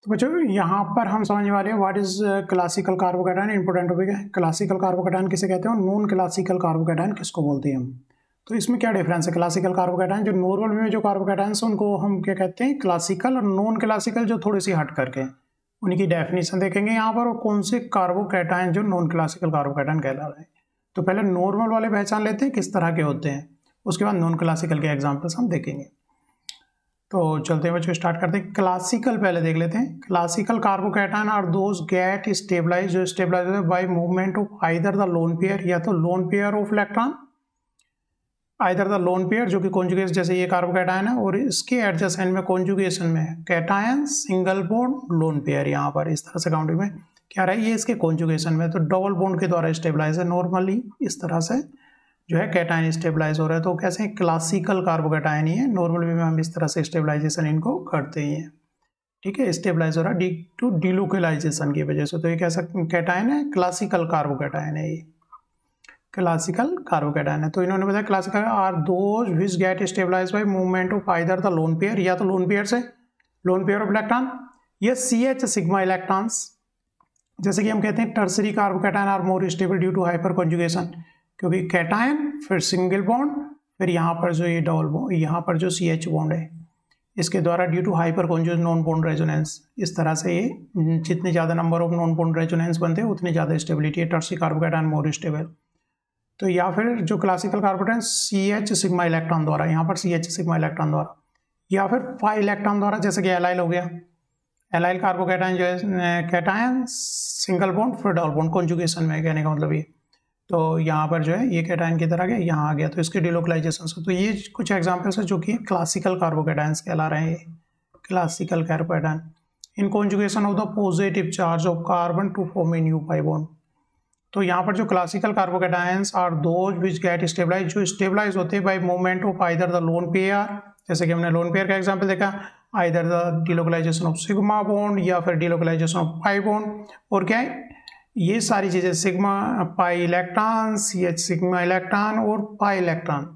तो बच्चों यहाँ पर हम समझने वाले हैं what is classical carbocation. Important topic है। क्लासिकल कार्बोकैटायन किसे कहते हैं और नॉन क्लासिकल कार्बोकैटायन किसको बोलते हैं हम। तो इसमें क्या डिफरेंस है? क्लासिकल कार्बोकैटायन जो नॉर्मल में जो कार्बोकैटायन है उनको हम क्या कहते हैं क्लासिकल, और नॉन क्लासिकल जो थोड़ी सी हट करके उनकी डेफिनेशन देखेंगे यहाँ पर, और कौन से कार्बोकैटायन जो नॉन क्लासिकल कार्बोकैटायन कहला रहे हैं। तो पहले नॉर्मल वाले पहचान लेते हैं किस तरह के होते हैं, उसके बाद नॉन क्लासिकल के एग्जाम्पल्स हम देखेंगे। तो चलते हैं बच्चों, स्टार्ट करते हैं। क्लासिकल पहले देख लेते हैं। Classical carbocation are those get stabilize जो स्टेबलाइज होते हैं by movement of either the lone pair, या तो lone pair of electron, either the lone pair जो कि कॉन्जुगेशन, जैसे ये कार्बोकैटायन है और इसके एडजेसेंट में कॉन्जुगेशन में cation single bond lone pair, यहाँ पर इस तरह से काउंटिंग में क्या रहा है, ये इसके कॉन्जुगेशन में तो डबल बॉन्ड के द्वारा स्टेबलाइज है। नॉर्मली इस तरह से जो है कैटायन स्टेबलाइज हो रहा है, तो कैसे क्लासिकल कार्बोकैटायन ही है। नॉर्मल वे में हम इस तरह से स्टेबलाइजेशन इनको करते ही हैं, ठीक है। स्टेबलाइज हो रहा है डी टू डिलोकलाइजेशन की वजह से, तो ये कैसा कैटायन है? क्लासिकल कार्बोकैटायन है, ये क्लासिकल कार्बोकैटायन है। तो इन्होंने बताया classical are those which get stabilize by movement of either the lone pair, या तो लोन पेयर से, लोन पेयर ऑफ इलेक्ट्रॉन, या CH सिग्मा इलेक्ट्रॉन्स। जैसे कि हम कहते हैं tertiary carbocation are more stable due to hyperconjugation, क्योंकि कैटायन फिर सिंगल बॉन्ड, फिर यहाँ पर जो ये डबल बॉन्ड, यहाँ पर जो CH बॉन्ड है इसके द्वारा due to hyperconjugation non bond resonance, इस तरह से ये जितने ज़्यादा number of non bond resonance बनते हैं उतनी ज़्यादा स्टेबिलिटी है। Tertiary carbocation more stable. तो या फिर जो classical carbocation CH sigma electron द्वारा, यहाँ पर CH सिग्मा इलेक्ट्रॉन द्वारा, या फिर पाई इलेक्ट्रॉन द्वारा, जैसे कि एलाइल हो गया। एलाइल कार्बोकैटायन जो है कैटायन सिंगल बॉन्ड फिर डबल बॉन्ड कॉन्जुगेशन में, कहने का मतलब ये। तो यहाँ पर जो है ये कैटायन की तरह गया, यहाँ आ गया, तो इसके डिलोकलाइजेशन से। तो ये कुछ एग्जांपल्स है जो कि क्लासिकल कार्बोकैटायंस कहला रहे हैं। Classical carbocation in conjugation of the positive charge of carbon to form a new pi bond. तो यहाँ पर जो classical carbocations are those which get stabilize जो स्टेबलाइज होते हैं by movement of either the lone pair, जैसे कि हमने लोन पेयर का एग्जांपल देखा, either the delocalization of sigma bond या फिर डिलोकलाइजेशन ऑफ पाई बॉन्ड, और क्या है ये सारी चीजें sigma pi electron, CH sigma electron और पाई इलेक्ट्रॉन,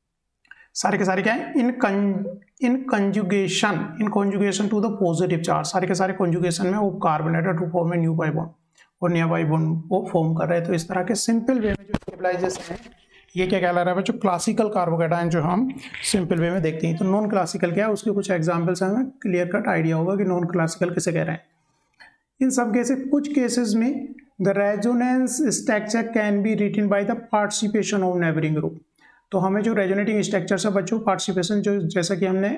सारे के सारे क्या है in conjugation to the positive charge, सारे के सारे कंजुगेशन में वो carbonated to form a new pi bond, और नया पाई बॉन्ड वो फॉर्म कर रहे हैं। तो इस तरह के सिंपल वे में जो स्टेबलाइजेशन है ये क्या कहला रहा है बच्चों? क्लासिकल कार्बोकैटायन जो हम सिंपल वे में देखते हैं। तो नॉन क्लासिकल क्या है, उसके कुछ एग्जाम्पल्स हमें क्लियर कट आइडिया होगा कि नॉन क्लासिकल किसे कह रहे हैं। इन सब केसेस, कुछ केसेस में the resonance structure can be written by the participation of neighbouring group. तो हमें जो रेजोनेटिंग स्ट्रक्चर से बच्चों पार्टिसिपेशन, जो जैसा कि हमने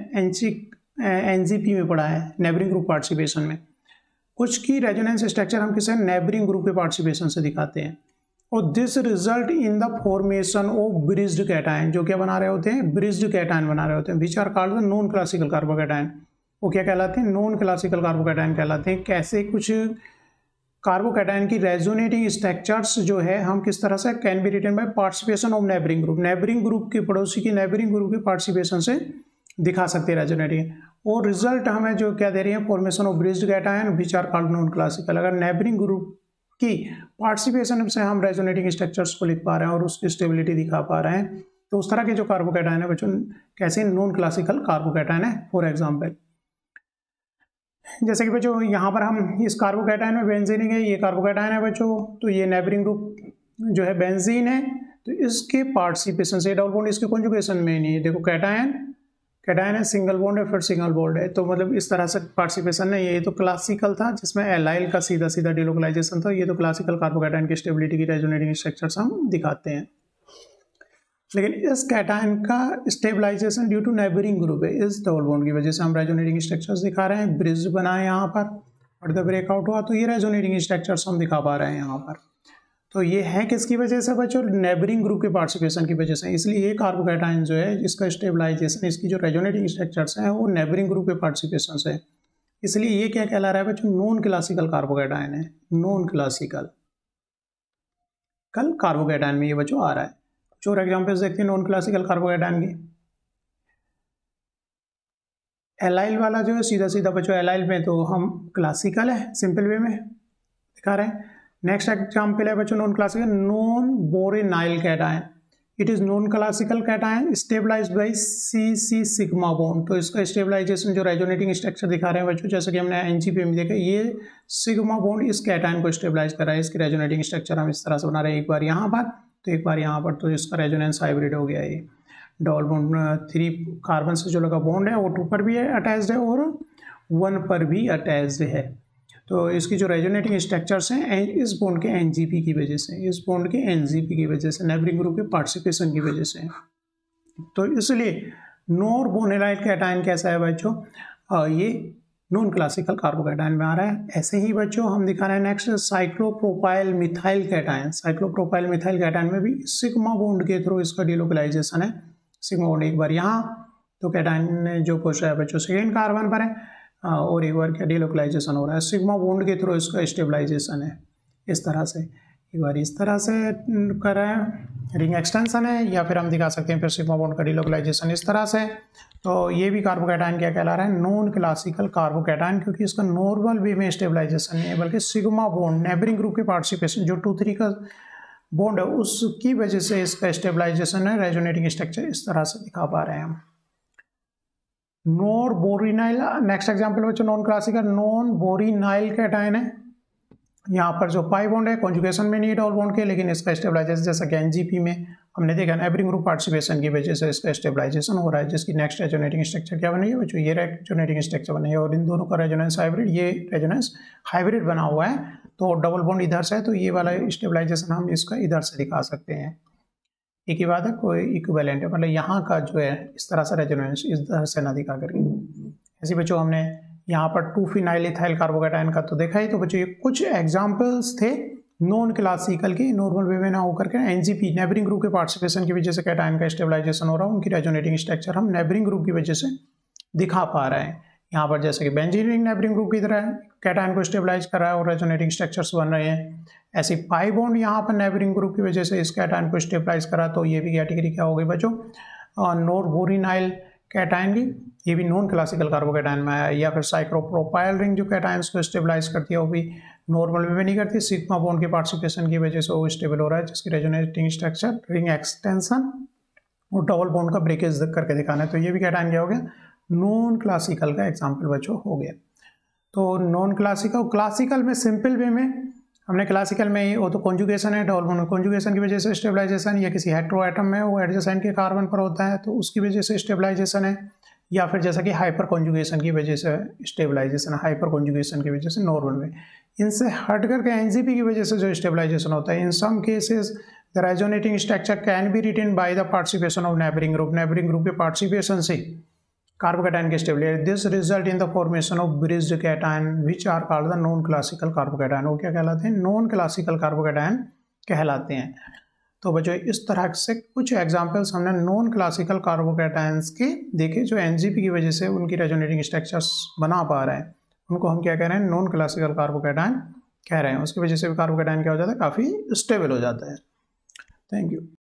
NGP में पढ़ा है, नेबरिंग ग्रुप पार्टिसिपेशन में, कुछ की रेजोनेंस स्ट्रक्चर हम किसी नेबरिंग ग्रुप के पार्टिसिपेशन से दिखाते हैं, और this result in the formation of bridged cation, जो क्या बना रहे होते हैं? ब्रिज्ड कैटायन बना रहे होते हैं, which are called the non classical carbocation. वो क्या कहलाते हैं? नॉन क्लासिकल कार्बोकैटायन कहलाते हैं। कैसे? कुछ कार्बोकैटायन की रेजोनेटिंग स्ट्रक्चर्स जो है हम किस तरह से can be written by participation of neighbouring group, neighbouring group के पड़ोसी की नेबरिंग ग्रुप के पार्टिसिपेशन से दिखा सकते हैं रेजोनेटिंग, और रिजल्ट हमें जो क्या दे रही है? Formation of bridged cation which are called non classical. अगर नेबरिंग ग्रुप की पार्टिसिपेशन से हम रेजोनेटिंग स्ट्रक्चर्स को लिख पा रहे हैं और उसकी स्टेबिलिटी दिखा पा रहे हैं, तो उस तरह के जो कार्बोकैटायन है बच्चों कैसे नॉन क्लासिकल कार्बोकैटायन है। फॉर एग्जाम्पल जैसे कि बच्चों यहाँ पर हम इस कार्बोकैटायन में बेंजीन है, ये कार्बोकैटायन है बच्चों, तो ये नेबरिंग ग्रुप जो है बेंजीन है, तो इसके पार्टिसिपेशन से डबल बॉन्ड इसके कॉन्जुगेशन में नहीं है। देखो कैटायन है, सिंगल बॉन्ड है, फिर सिंगल बॉन्ड है, तो मतलब इस तरह से पार्टिसिपेशन नहीं है। ये तो क्लासिकल था जिसमें एलाइल का सीधा सीधा डिलोकलाइजेशन था। ये तो क्लासिकल कार्बोकैटायन की स्टेबिलिटी की रेजोनेटिंग स्ट्रक्चर्स हम दिखाते हैं। लेकिन इस कैटायन का stabilization due to neighbouring group है, इस डबल बॉन्ड की वजह से हम रेजोनेटिंग स्ट्रक्चर्स दिखा रहे हैं। ब्रिज बना है यहाँ पर और द ब्रेकआउट हुआ, तो ये रेजोनेटिंग स्ट्रक्चर्स हम दिखा पा रहे हैं यहाँ पर। तो ये है किसकी वजह से बच्चों? नेबरिंग ग्रुप के पार्टिसिपेशन की वजह से। इसलिए ये कार्बोकैटायन जो है इसका स्टेबलाइजेशन, इसकी जो रेजोनेटिंग स्ट्रक्चर्स हैं वो नेबरिंग ग्रुप के पार्टिसिपेशन से, इसलिए ये क्या कहला रहा है बच्चों? नॉन क्लासिकल कार्बोकैटायन है। नॉन क्लासिकल कार्बोकैटायन में ये बच्चों आ रहा है। जो एग्जाम्पल्स देखते हैं नॉन क्लासिकल कार्बोकैटायन की, एलाइल वाला जो है सीधा सीधा बच्चों एलाइल में तो हम क्लासिकल है, सिंपल वे में दिखा रहे हैं। नेक्स्ट एग्जाम्पल है बच्चों non classical norbornyl cation. It is non classical cation stabilized by C sigma bond. तो इसका स्टेबलाइजेशन जो रेजोनेटिंग स्ट्रक्चर दिखा रहे हैं बच्चों, जैसे कि हमने एनजीपी में देखा, ये सिग्मा बॉन्ड इस कैटायन को स्टेबलाइज कर रहा है। इसकी रेजोनेटिंग स्ट्रक्चर हम इस तरह से बना रहे हैं, एक बार यहाँ पर तो एक बार यहाँ पर, तो इसका रेजोनेंस हाइब्रिड हो गया। ये डबल बॉन्ड 3 कार्बन से जो लगा बॉन्ड है वो 2 पर भी अटैच्ड है और 1 पर भी अटैच्ड है। तो इसकी जो रेजोनेटिंग स्ट्रक्चर्स हैं इस बॉन्ड के एनजीपी की वजह से, इस बॉन्ड के एनजीपी की वजह से, नेबरिंग ग्रुप के पार्टिसिपेशन की वजह से। तो इसलिए नॉर बोनेलाइट कैटायन कैसा है बच्चों, ये नॉन क्लासिकल कार्बोकैटायन में आ रहा है। ऐसे ही बच्चों हम दिखा रहे हैं next cyclopropyl methyl cation. Cyclopropyl methyl cation में भी सिग्मा बॉन्ड के थ्रू इसका डिलोकलाइजेशन है। सिग्मा बॉन्ड एक बार यहाँ, तो कैटायन जो पोस्ट है बच्चों सेकेंड कार्बन पर है, और एक बार क्या डिलोकलाइजेशन हो रहा है, सिग्मा बॉन्ड के थ्रू इसका स्टेबलाइजेशन है। इस तरह से एक बार इस तरह से कर रहे हैं, रिंग एक्सटेंशन है, या फिर हम दिखा सकते हैं फिर सिग्मा बॉन्ड का डिलोकलाइजेशन इस तरह से। तो ये भी कार्बोकैटायन क्या कहला रहा है, नॉन क्लासिकल कार्बोकैटायन, क्योंकि इसका नॉर्मल वे में स्टेबलाइजेशन नहीं है, बल्कि सिग्मा बॉन्ड नेबरिंग ग्रुप के पार्टिसिपेशन जो 2,3 का बॉन्ड है उसकी वजह से इसका स्टेबलाइजेशन है। रेजोनेटिंग स्ट्रक्चर इस तरह से दिखा पा रहे हैं हम। नॉन बोरिनाइल, नेक्स्ट एग्जांपल बच्चों non classical norbornyl cation है। यहाँ पर जो पाई बॉन्ड है कॉन्जुगेशन में नहीं डबल बॉन्ड के, लेकिन इसका स्टेबलाइजेशन जैसा कि एनजीपी में हमने देखा नेबरिंग ग्रुप पार्टिसिपेशन की वजह से इसका स्टेबलाइजेशन हो रहा है, जिसकी नेक्स्ट रेजोनेटिंग स्ट्रक्चर क्या बनी है बच्चों, ये रेजोनेटिंग स्ट्रक्चर बनी है। और इन दोनों का रेजोनेंस हाइब्रिड, ये रेजोनेंस हाइब्रिड बना हुआ है, तो डबल बॉन्ड इधर से है, तो ये वाला स्टेबलाइजेशन हम इसका इधर से दिखा सकते हैं। एक ही बात है, कोई इक्विवेलेंट है, मतलब यहाँ का जो है इस तरह से रेजोनेंस इस तरह से ना दिखा करके। ऐसे बच्चों हमने यहाँ पर 2-फिनाइल इथाइल कार्बोकैटायन का तो देखा ही। तो बच्चों ये कुछ एग्जांपल्स थे नॉन क्लासिकल के, नॉर्मल वे में ना होकर के एनजीपी नेबरिंग ग्रुप के पार्टिसिपेशन की वजह से कैटायन का स्टेबलाइजेशन हो रहा है, उनकी रेजोनेटिंग स्ट्रक्चर हम नेबरिंग ग्रुप की वजह से दिखा पा रहे हैं। यहाँ पर जैसे कि बेंजीन रिंग नेबरिंग ग्रुप की तरह कैटायन को स्टेबलाइज कर रहा है और रेजोनेटिंग स्ट्रक्चर्स बन रहे हैं। ऐसी पाई बॉन्ड यहाँ पर नेबरिंग ग्रुप की वजह से इस कैटायन को स्टेबलाइज करा, तो ये भी कैटेगरी क्या हो गई बच्चों, नॉन बोरिनाइल कैटायन की, ये भी नॉन क्लासिकल कार्बोकैटायन में आया। या फिर साइक्लोप्रोपाइल रिंग जो कैटायंस को स्टेबलाइज करती है वो भी नॉर्मल वे में नहीं करती, सिग्मा बॉन्ड के पार्टिसिपेशन की वजह से वो स्टेबल हो रहा है, जिसकी रेजोनेटिंग स्ट्रक्चर रिंग एक्सटेंशन और डबल बॉन्ड का ब्रेकेज करके दिखाना है। तो ये भी कैटायन क्या हो गया, नॉन क्लासिकल का एग्जाम्पल बच्चों हो गया। तो नॉन क्लासिकल, क्लासिकल में सिंपल वे में हमने क्लासिकल में वो तो कॉन्जुगेशन है, डबल बॉन्ड कॉन्जुगेशन की वजह से स्टेबलाइजेशन, या किसी हेटेरो एटम में वो एडजेसेंट के कार्बन पर होता है तो उसकी वजह से स्टेबलाइजेशन है, या फिर जैसा कि हाइपर कॉन्जुगेशन की वजह से स्टेबलाइजेशन, हाइपर कॉन्जुगेशन की वजह से नॉर्मल में। इनसे हट करके एनजीपी की वजह से जो स्टेबलाइजेशन होता है, in some cases the resonating structure can be written by the participation of neighbouring group, neighbouring group के पार्टिसिपेशन से कार्बोकैटायन के stability, this result in the formation of bridged cation which are called the non classical carbocation. वो क्या कहलाते हैं, non classical carbocation कहलाते हैं। तो बच्चों इस तरह से कुछ एग्जांपल्स हमने नॉन क्लासिकल कार्बोकैटायंस के देखे, जो एनजीपी की वजह से उनकी रेजोनेटिंग स्ट्रक्चर्स बना पा रहे हैं, उनको हम क्या कह रहे हैं, नॉन क्लासिकल कार्बोकैटायन कह रहे हैं। उसकी वजह से भी कार्बोकैटायन क्या हो जाता है, काफ़ी स्टेबल हो जाता है। Thank you.